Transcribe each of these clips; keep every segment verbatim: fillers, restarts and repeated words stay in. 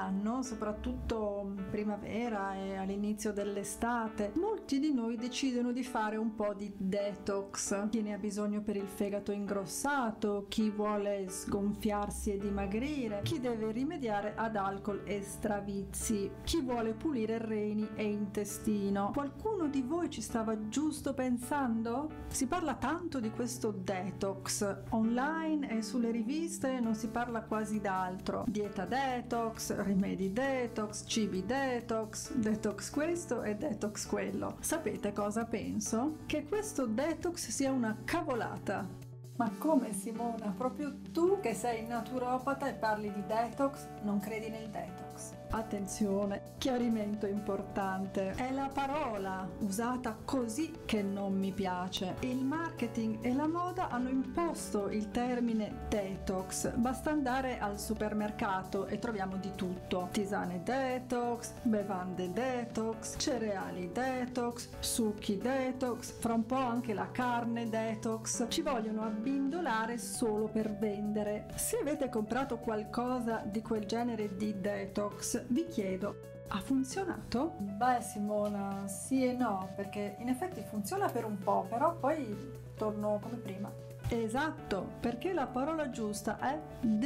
dell'anno, soprattutto primavera e all'inizio dell'estate, molti di noi decidono di fare un po' di detox. Chi ne ha bisogno per il fegato ingrossato, chi vuole sgonfiarsi e dimagrire, chi deve rimediare ad alcol e stravizi, chi vuole pulire reni e intestino. Qualcuno di voi ci stava giusto pensando? Si parla tanto di questo detox online e sulle riviste non si parla quasi d'altro. Dieta detox, rimedi detox, cibi detox, detox questo e detox quello. Sapete cosa penso? Che questo detox sia una cavolata. Ma come, Simona? Proprio tu che sei naturopata e parli di detox, non credi nel detox? Attenzione, chiarimento importante. È la parola usata così che non mi piace. Il marketing e la moda hanno imposto il termine detox. Basta andare al supermercato e troviamo di tutto. Tisane detox, bevande detox, cereali detox, succhi detox, fra un po' anche la carne detox. Ci vogliono abbindolare solo per vendere. Se avete comprato qualcosa di quel genere di detox, vi chiedo, ha funzionato? Beh, Simona, sì e no, perché in effetti funziona per un po', però poi torno come prima. Esatto, perché la parola giusta è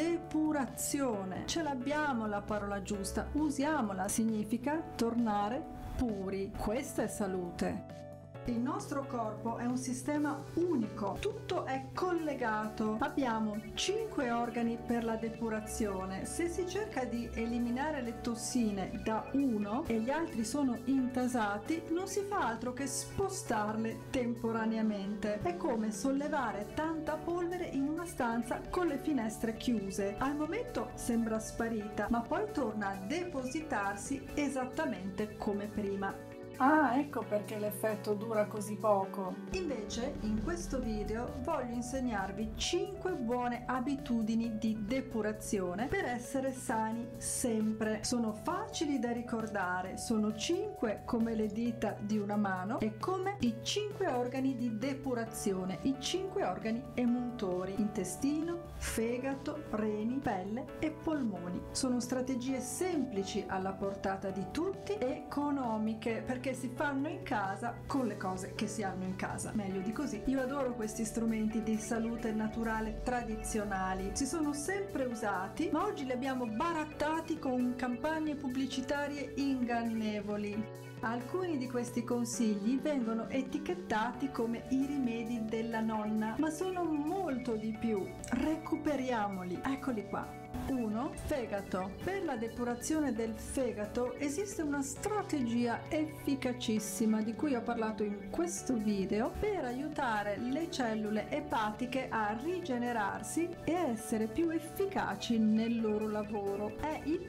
depurazione. Ce l'abbiamo la parola giusta, usiamola, significa tornare puri. Questa è salute. Il nostro corpo è un sistema unico, tutto è collegato. Abbiamo cinque organi per la depurazione. Se si cerca di eliminare le tossine da uno e gli altri sono intasati, non si fa altro che spostarle temporaneamente. È come sollevare tanta polvere in una stanza con le finestre chiuse. Al momento sembra sparita, ma poi torna a depositarsi esattamente come prima. Ah, ecco perché l'effetto dura così poco. Invece, in questo video voglio insegnarvi cinque buone abitudini di depurazione per essere sani sempre. Sono facili da ricordare, sono cinque come le dita di una mano e come i cinque organi di depurazione, i cinque organi emuntori: intestino, fegato, reni, pelle e polmoni. Sono strategie semplici alla portata di tutti e economiche, perché si fanno in casa con le cose che si hanno in casa. Meglio di così. Io adoro questi strumenti di salute naturale tradizionali. Si sono sempre usati, ma oggi li abbiamo barattati con campagne pubblicitarie ingannevoli. Alcuni di questi consigli vengono etichettati come i rimedi della nonna, ma sono molto di più. Recuperiamoli. Eccoli qua. uno. Fegato. Per la depurazione del fegato esiste una strategia efficacissima di cui ho parlato in questo video per aiutare le cellule epatiche a rigenerarsi e essere più efficaci nel loro lavoro. È il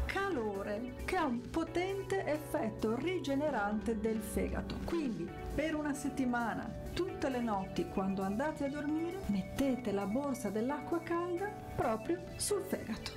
calore, che ha un potente effetto rigenerante del fegato. Quindi per una settimana, tutte le notti quando andate a dormire, mettete la borsa dell'acqua calda proprio sul fegato.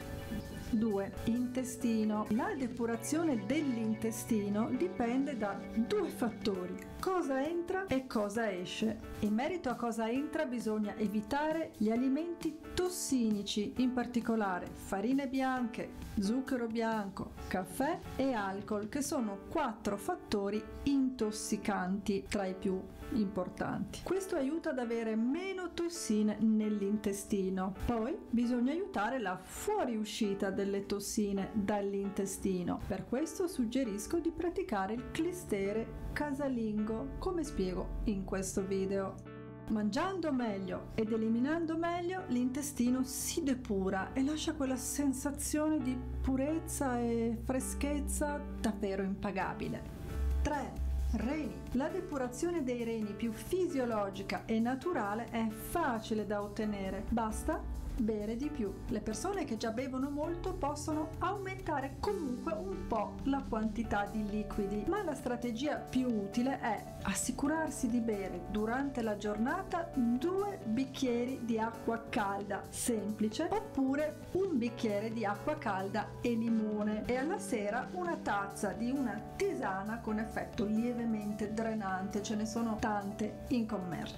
due. Intestino. La depurazione dell'intestino dipende da due fattori: cosa entra e cosa esce. In merito a cosa entra bisogna evitare gli alimenti tossinici, in particolare farine bianche, zucchero bianco, caffè e alcol, che sono quattro fattori intossicanti tra i più importanti. Questo aiuta ad avere meno tossine nell'intestino. Poi bisogna aiutare la fuoriuscita delle tossine dall'intestino. Per questo suggerisco di praticare il clistere casalingo, come spiego in questo video. Mangiando meglio ed eliminando meglio, l'intestino si depura e lascia quella sensazione di purezza e freschezza davvero impagabile. tre. Reni. La depurazione dei reni più fisiologica e naturale è facile da ottenere, basta bere di più. Le persone che già bevono molto possono aumentare comunque un po' la quantità di liquidi, ma la strategia più utile è assicurarsi di bere durante la giornata due bicchieri di acqua calda semplice, oppure un bicchiere di acqua calda e limone, e alla sera una tazza di una tisana con effetto lievemente drenante. Ce ne sono tante in commercio.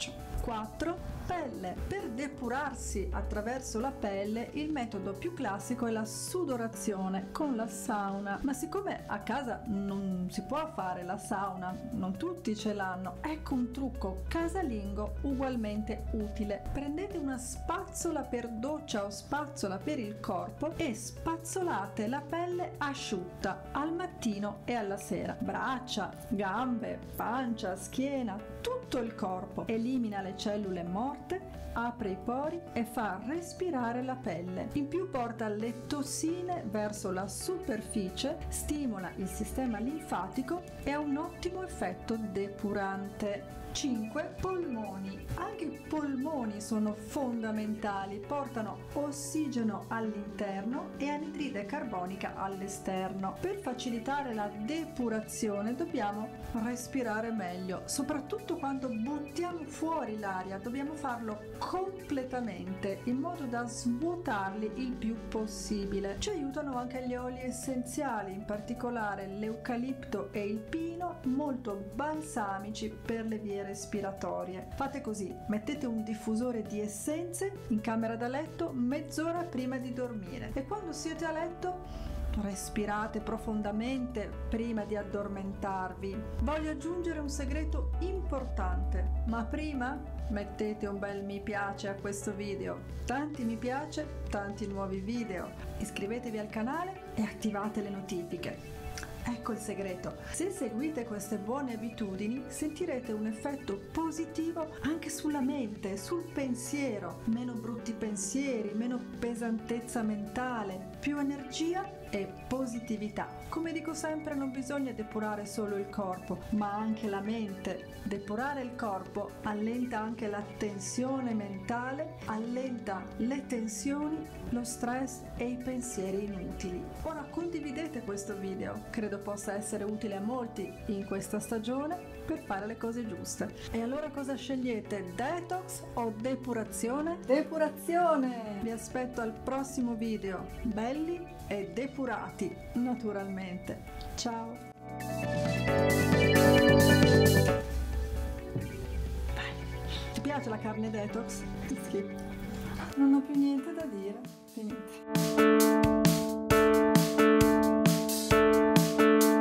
quattro. Pelle. Per depurarsi attraverso la pelle il metodo più classico è la sudorazione con la sauna, ma siccome a casa non si può fare la sauna, non tutti ce l'hanno, ecco un trucco casalingo ugualmente utile. Prendete una spazzola per doccia o spazzola per il corpo e spazzolate la pelle asciutta al mattino e alla sera. Braccia, gambe, pancia, schiena, tutto il corpo. Elimina le cellule morte, apre i pori e fa respirare la pelle. In più porta le tossine verso la superficie, stimola il sistema linfatico e ha un ottimo effetto depurante. cinque. Polmoni. Anche i polmoni sono fondamentali, portano ossigeno all'interno e anidride carbonica all'esterno. Per facilitare la depurazione dobbiamo respirare meglio, soprattutto quando buttiamo fuori l'aria, dobbiamo farlo completamente in modo da svuotarli il più possibile. Ci aiutano anche gli oli essenziali, in particolare l'eucalipto e il pino, molto balsamici per le vie respiratorie. Fate così: mettete un diffusore di essenze in camera da letto mezz'ora prima di dormire e quando siete a letto respirate profondamente prima di addormentarvi. Voglio aggiungere un segreto importante, ma prima mettete un bel mi piace a questo video, tanti mi piace, tanti nuovi video, iscrivetevi al canale e attivate le notifiche. Ecco il segreto: se seguite queste buone abitudini sentirete un effetto positivo anche sulla mente, sul pensiero, meno brutti pensieri, meno pesantezza mentale, più energia e positività. Come dico sempre, non bisogna depurare solo il corpo, ma anche la mente. Depurare il corpo allenta anche la tensione mentale, allenta le tensioni, lo stress e i pensieri inutili. Ora condividete questo video, credo possa essere utile a molti in questa stagione per fare le cose giuste. E allora cosa scegliete? Detox o depurazione? Depurazione! Vi aspetto al prossimo video, belli e depurati naturalmente. Ciao! Ti piace la carne detox? Ti schifo. Non ho più niente da dire. Finito.